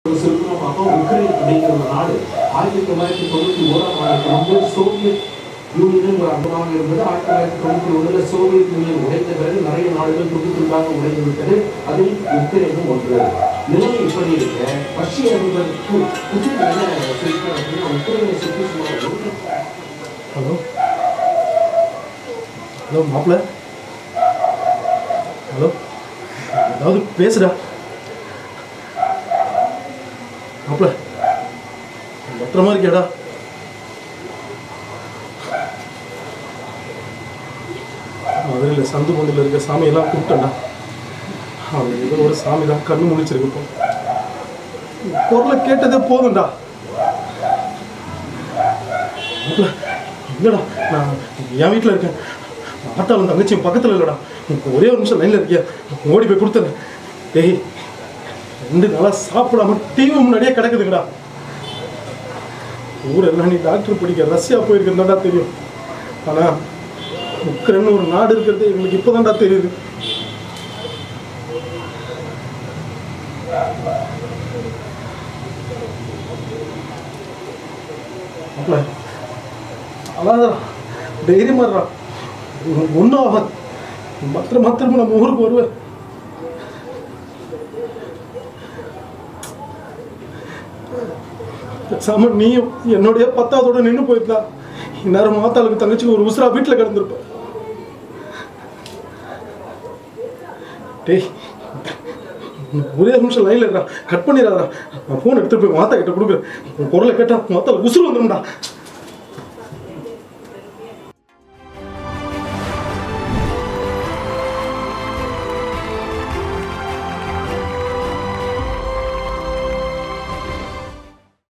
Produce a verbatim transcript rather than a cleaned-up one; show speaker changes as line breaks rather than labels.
சுருக்கமாக பார்ப்போம். உக்ரைன் அப்படிங்கிற ஒரு நாடு ஆயிரத்தி தொள்ளாயிரத்தி தொண்ணூற்றி ஓராம் ஆண்டுக்கு முன்பு சோவியத் யூனியன் ஒரு அங்கமாக இருந்தது. ஆயிரத்தி தொள்ளாயிரத்தி தொண்ணூற்றி ஒன்றுல சோவியத் யூனியன் உடைந்த பிறகு நிறைய நாடுகள் துண்டு துண்டாக உடைந்து விட்டது. அதில் உக்ரைனும் ஒன்று. நிலைமை இப்படி இருக்க ரஷ்ய அதிபருக்கு புதின் என்ன சொல்லிட்டார் அப்படின்னா உக்ரைனை சுற்றி சுமார்
ஹலோ ஹலோ மாப்பிள்ள ஹலோ ஏதாவது பேசுடா மாப்பிள்ள பத்திரமா இருக்கியாடா? மதுரையில் சந்து பொந்தில் இருக்க சாமியெல்லாம் கூப்பிட்டேன்டா. அவன் இதோட சாமி தான் கண்ணு முழிச்சிருக்கப்போம். குரலை கேட்டதே போதும்டா. இல்லைடா, நான் என் வீட்டில் இருக்கேன். ஆட்டாவும் தங்கச்சியும் பக்கத்தில் இல்லைடா. ஒரே ஒரு நிமிஷம் லைனில் இருக்கியா? ஓடி போய் கொடுத்துறேன். டேய், ரெண்டு நாளாக சாப்பிடாம டிவி முன்னாடியே கிடக்குதுங்கடா. ஊரெல்லாம் நீ டாக்டர் படிக்க ரஷ்யா போயிருக்கேன்டாடா தெரியும். ஆனால் உக்ரைன் ஒரு நாடு இருக்கிறது எங்களுக்கு இப்போதான்டா தெரியுது. அவ்வளோதான், தைரியமா இருடா. ஒன்றும் ஆகாது. மாத்திரம் மாத்திரமா நம்ம ஊருக்கு வருவேன். பேசாம நீயும் என்னுடைய பத்தாவதோட நின்று போயிருந்தா இந்நேரம் மாத்தாளுக்கு தங்கச்சிக்கு ஒரு உசுரா வீட்டில் கிடந்திருப்ப. டேய், ஒரே நிமிஷம் லைன்ல இருக்கா, கட் பண்ணிடாதா. நான் ஃபோன் எடுத்துட்டு போய் மாத்தா கிட்ட கொடுக்குறேன். உன் குரலை கேட்டா மாத்தால உசுறு வந்துடும்டா.